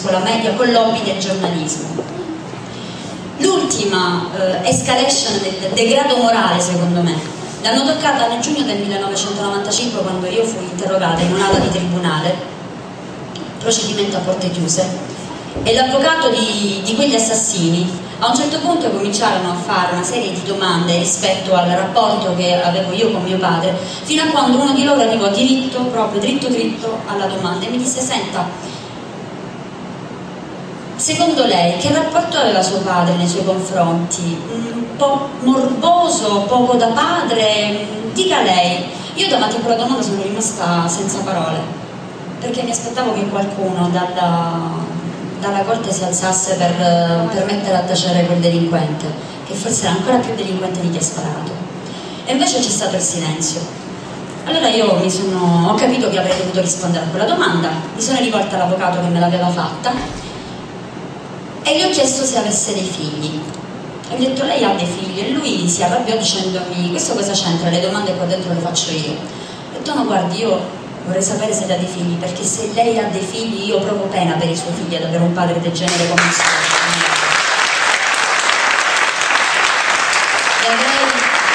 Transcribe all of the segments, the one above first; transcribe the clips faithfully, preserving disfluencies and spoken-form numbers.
scuola media con l'hobby del giornalismo. L'ultima eh, escalation del degrado morale, secondo me, l'hanno toccata nel giugno del millenovecentonovantacinque, quando io fui interrogata in un'aula di tribunale, procedimento a porte chiuse, e l'avvocato di, di quegli assassini a un certo punto cominciarono a fare una serie di domande rispetto al rapporto che avevo io con mio padre, fino a quando uno di loro arrivò diritto, proprio dritto dritto alla domanda e mi disse: senta, secondo lei che rapporto aveva suo padre nei suoi confronti? Un po' morboso, poco da padre? Dica lei. Io davanti a quella domanda sono rimasta senza parole, perché mi aspettavo che qualcuno dalla, dalla corte si alzasse per, per mettere a tacere quel delinquente, che forse era ancora più delinquente di chi ha sparato. E invece c'è stato il silenzio. Allora io mi sono, ho capito che avrei dovuto rispondere a quella domanda, mi sono rivolta all'avvocato che me l'aveva fatta e gli ho chiesto se avesse dei figli. E gli ho detto: lei ha dei figli? E lui si arrabbiò dicendomi: questo cosa c'entra? Le domande qua dentro le faccio io. Ho detto: no, guardi, io vorrei sapere se ha dei figli, perché se lei ha dei figli io provo pena per i suoi figli ad avere un padre del genere come il suo. E avrei,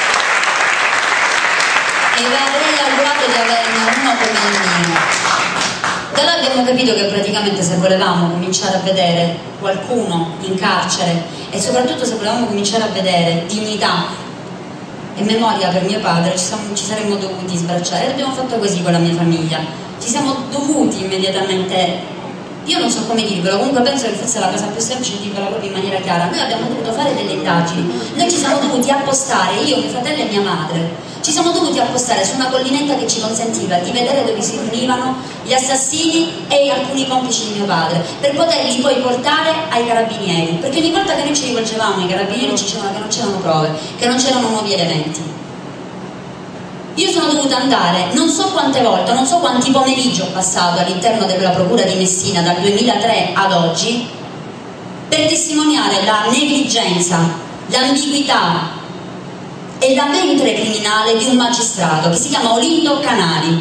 e avrei augurato di averne uno come il mio. Da là abbiamo capito che praticamente se volevamo cominciare a vedere qualcuno in carcere e soprattutto se volevamo cominciare a vedere dignità e memoria per mio padre, ci, siamo, ci saremmo dovuti sbracciare. E abbiamo fatto così con la mia famiglia. Ci siamo dovuti immediatamente, io non so come dirvelo, comunque penso che forse la cosa più semplice è dirvela proprio in maniera chiara. Noi abbiamo dovuto fare delle indagini, noi ci siamo dovuti appostare, io, mio fratello e mia madre, ci siamo dovuti appostare su una collinetta che ci consentiva di vedere dove si riunivano gli assassini e alcuni complici di mio padre, per poterli poi portare ai carabinieri, perché ogni volta che noi ci rivolgevamo ai carabinieri ci dicevano che non c'erano prove, che non c'erano nuovi elementi. Io sono dovuta andare non so quante volte, non so quanti pomeriggi ho passato all'interno della procura di Messina dal duemilatré ad oggi per testimoniare la negligenza, l'ambiguità e la mente criminale di un magistrato che si chiama Olindo Canali.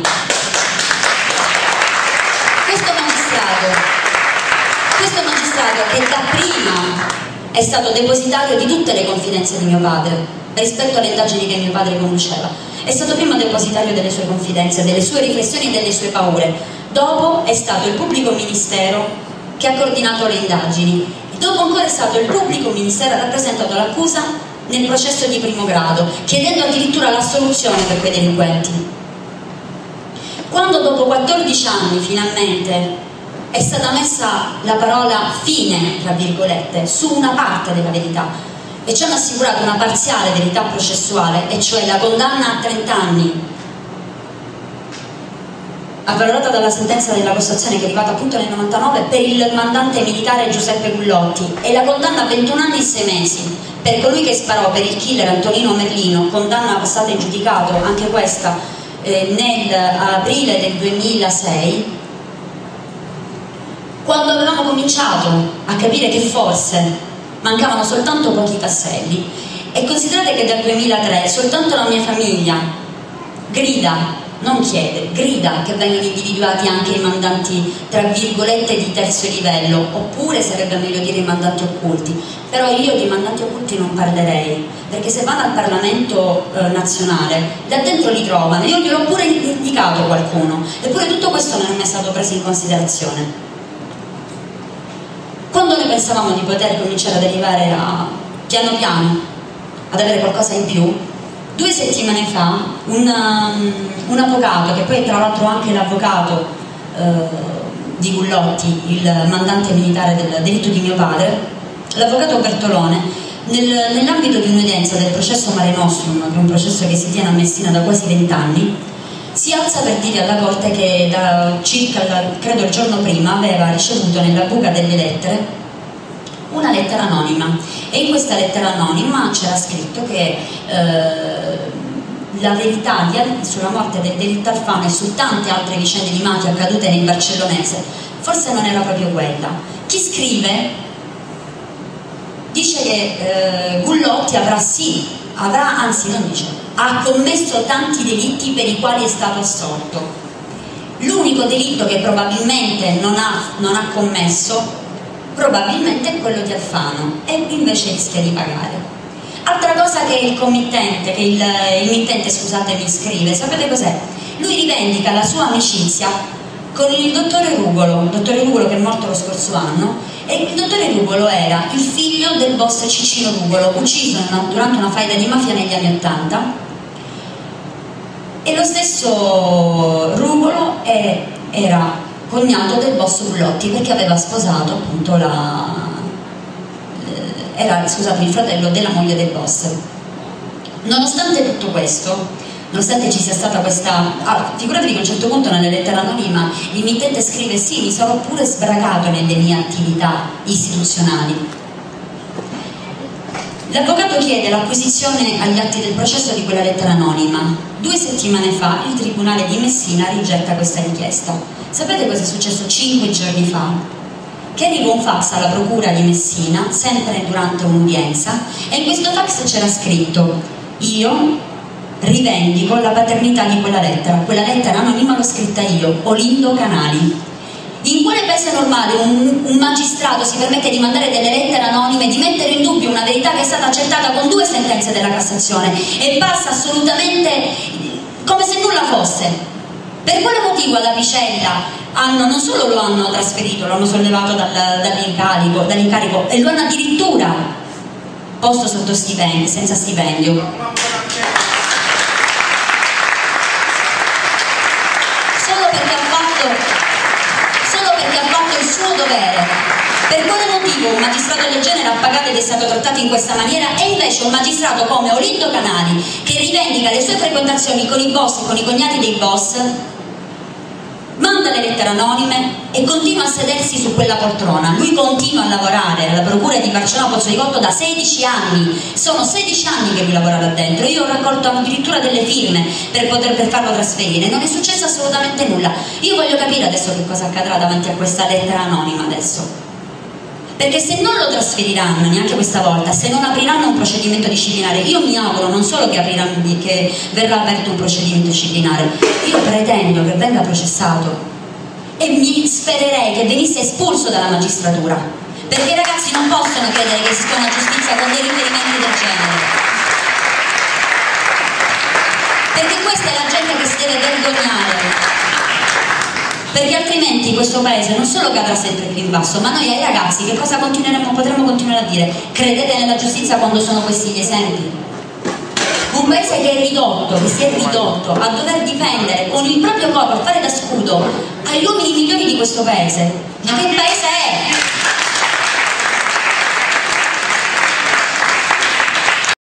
Questo magistrato, questo magistrato che da prima è stato depositario di tutte le confidenze di mio padre rispetto alle indagini che mio padre conosceva, è stato prima depositario delle sue confidenze, delle sue riflessioni e delle sue paure, dopo è stato il pubblico ministero che ha coordinato le indagini, dopo ancora è stato il pubblico ministero a rappresentato l'accusa nel processo di primo grado, chiedendo addirittura l'assoluzione per quei delinquenti. Quando dopo quattordici anni finalmente è stata messa la parola fine, tra virgolette, su una parte della verità e ci hanno assicurato una parziale verità processuale, e cioè la condanna a trenta anni avvalorata dalla sentenza della Cassazione che è arrivata appunto nel novantanove per il mandante militare Giuseppe Gullotti, e la condanna a ventuno anni e sei mesi per colui che sparò, per il killer Antonino Merlino, condanna passata in giudicato anche questa eh, nell'aprile del duemilasei, quando avevamo cominciato a capire che forse mancavano soltanto pochi tasselli. E considerate che dal duemilatré soltanto la mia famiglia grida, non chiede, grida che vengano individuati anche i mandanti tra virgolette di terzo livello, oppure sarebbe meglio dire i mandanti occulti, però io di mandanti occulti non parlerei, perché se vanno al Parlamento eh, nazionale, là dentro li trovano, io gliel'ho pure indicato qualcuno, eppure tutto questo non è mai stato preso in considerazione. Quando noi pensavamo di poter cominciare ad arrivare a, piano piano ad avere qualcosa in più, due settimane fa un, um, un avvocato, che poi tra l'altro anche l'avvocato uh, di Gullotti, il mandante militare del delitto di mio padre, l'avvocato Bertolone, nel, nell'ambito di un'udienza del processo Mare Nostrum, che è un processo che si tiene a Messina da quasi vent'anni, si alza per dire alla Corte che da circa, credo il giorno prima, aveva ricevuto nella buca delle lettere una lettera anonima, e in questa lettera anonima c'era scritto che eh, la verità di, sulla morte del delitto Alfano e su tante altre vicende di mafia accadute nel Barcellonese forse non era proprio quella. Chi scrive dice che eh, Gullotti avrà sì, avrà, anzi non dice, ha commesso tanti delitti per i quali è stato assolto. L'unico delitto che probabilmente non ha, non ha commesso probabilmente è quello di Alfano, e invece rischia di pagare. Altra cosa che il committente, che il, il mittente, scusate, mi scrive, sapete cos'è? Lui rivendica la sua amicizia con il dottore Rugolo, il dottore Rugolo che è morto lo scorso anno, e il dottore Rugolo era il figlio del boss Cicino Rugolo, ucciso durante una faida di mafia negli anni Ottanta, e lo stesso Rugolo è, era cognato del boss Bullotti perché aveva sposato appunto la... era, scusate, il fratello della moglie del boss. Nonostante tutto questo, nonostante ci sia stata questa... Ah, figuratevi che a un certo punto nella lettera anonima il mittente scrive: sì, mi sarò pure sbragato nelle mie attività istituzionali. L'avvocato chiede l'acquisizione agli atti del processo di quella lettera anonima. Due settimane fa il Tribunale di Messina rigetta questa richiesta. Sapete cosa è successo cinque giorni fa? Che arrivò un fax alla procura di Messina, sempre durante un'udienza, e in questo fax c'era scritto: io rivendico la paternità di quella lettera, quella lettera anonima l'ho scritta io, Olindo Canali. In quale paese normale un, un magistrato si permette di mandare delle lettere anonime, di mettere in dubbio una verità che è stata accertata con due sentenze della Cassazione e passa assolutamente come se nulla fosse? Per quale motivo ad Apicella hanno, non solo lo hanno trasferito, lo hanno sollevato dal, dall'incarico, dall'incarico e lo hanno addirittura posto sotto stipendio, senza stipendio. Solo perché ha fatto, solo perché ha fatto il suo dovere. Per quale motivo un magistrato del genere ha pagato ed è stato trattato in questa maniera, e invece un magistrato come Olindo Canali, che rivendica le sue frequentazioni con i boss, con i cognati dei boss, manda le lettere anonime e continua a sedersi su quella poltrona? Lui continua a lavorare alla procura di Barcellona Pozzolicotto da sedici anni, sono sedici anni che lui lavora là dentro. Io ho raccolto addirittura delle firme per poter per farlo trasferire, non è successo assolutamente nulla. Io voglio capire adesso che cosa accadrà davanti a questa lettera anonima adesso, perché se non lo trasferiranno neanche questa volta, se non apriranno un procedimento disciplinare, io mi auguro non solo che, apriranno, che verrà aperto un procedimento disciplinare, io pretendo che venga processato e mi spererei che venisse espulso dalla magistratura, perché i ragazzi non possono credere che esista una giustizia con dei riferimenti del genere, perché questa è la gente che si deve vergognare, perché altrimenti questo paese non solo cadrà sempre più in basso, ma noi ai ragazzi che cosa continueremo, potremo continuare a dire? Credete nella giustizia quando sono questi gli esempi? Un paese che è ridotto, che si è ridotto a dover difendere con il proprio corpo, a fare da scudo agli uomini migliori di questo paese. Ma che paese è?